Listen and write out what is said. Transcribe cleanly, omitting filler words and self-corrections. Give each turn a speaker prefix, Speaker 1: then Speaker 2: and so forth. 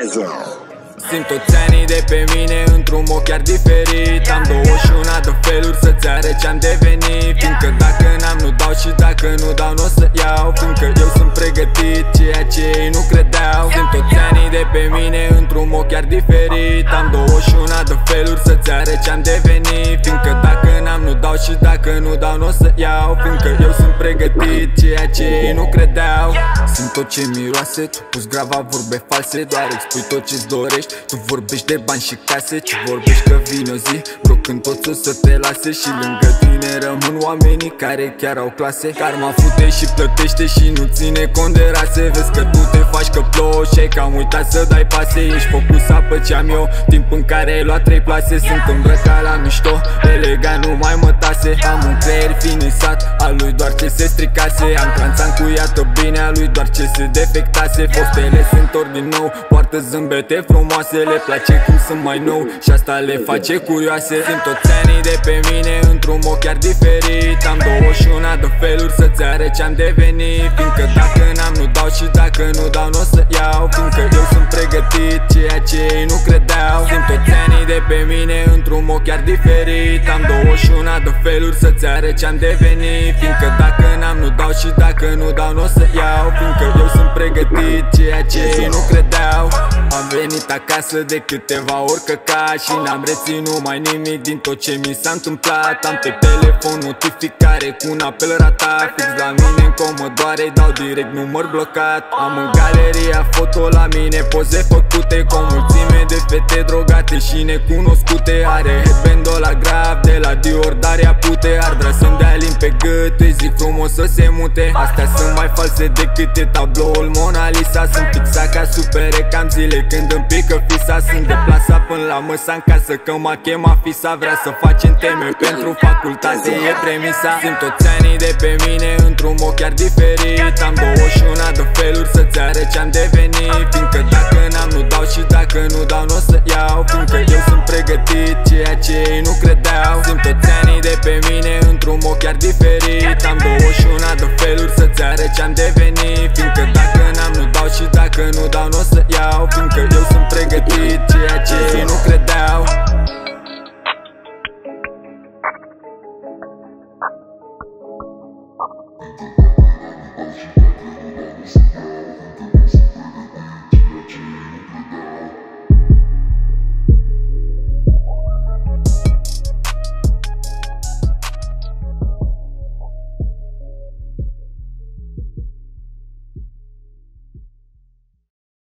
Speaker 1: Simt toți anii de pe mine într-un mod chiar diferit. Am 21 de feluri să-ți arăt ce-am devenit. Fiindcă dacă n-am, nu dau, și dacă nu dau, n-o să iau. Fiindcă eu sunt pregătit, ceea ce ei nu credeau. Simt toți anii de pe mine într-un mod chiar diferit. Am 21 de feluri să-ți arăt ce-am devenit. Fiindcă dacă n-am, nu dau, și dacă nu dau, n-o să iau. Fiindcă eu sunt pregătit, ceea ce ei nu credeau. Simt tot ce miroase, tu pus grava vorbe false. Doar expui tot ce-ți dorești. Tu vorbești de bani și case, ce vorbești că vine o zi bro când toți o să te lase. Și lângă tine rămân oamenii care chiar au clase. Karma fute și plătește și nu ține cont de rase. Vezi că tu te faci că plouă și ai cam uitat să dai pase. Ești focusat pe ce am eu, timp în care ai luat 3 plase. Sunt îmbrăcat la mișto, elegant, nu mai mă tase. Am un creier finisat, al lui doar ce se stricase. Am clanța încuiată bine, al lui doar ce se defectase. Fostele se întorc din nou, poartă zâmbete frumoase. Le place cum sunt mai nou și asta le face curioase. Simt toți anii de pe mine într-un mod chiar diferit. Am 21 de feluri să-ți arăt ce-am devenit. Fiindcă dacă n-am, nu dau, și dacă nu dau, n-o să iau. Fiindcă eu sunt pregătit, ceea ce ei nu credeau. Simt toți anii de pe mine într-un mod chiar diferit. Am 21 de feluri să-ți arăt ce-am devenit. Fiindcă dacă n-am, nu dau, și dacă nu dau, n-o să iau. Fiindcă eu sunt pregătit, ceea ce ei nu credeau. Am venit acasă de câteva ori căcat și n-am reținut mai nimic din tot ce mi s-a întâmplat. Am pe telefon notificare cu un apel ratat. Fix la mine în Commodore, dau direct număr blocat. Am în galeria foto la mine poze făcute cu o mulțime de fete drogate și necunoscute. Are headband-ul la grav de la Dior, dar ea pute. Ar vrea să-mi dea limbi pe gât, îi zic frumos să se mute. Astea sunt mai false decât e tabloul Mona Lisa. Sunt fixat ca supere, cam zile când îmi pică fisa. Sunt deplasat până la măsa în casă că m-a chemat fisa. Vrea să facem teme pentru facultate, e premisa. Simt toți anii de pe mine într-un mod chiar diferit. Am 21 de feluri să-ți arăt ce-am devenit. Fiindcă dacă n-am, nu dau, și dacă nu dau, n-o să iau. Fiindcă eu sunt pregătit, ceea ce ei nu credeau. Simt toți anii de pe mine într-un mod chiar diferit. Am 21 de feluri să-ți arăt ce-am devenit. Fiindcă dacă n-am, nu dau, și dacă nu dau, n-o să iau. Fiindcă eu sunt pregătit, ceea ce ei nu credeau.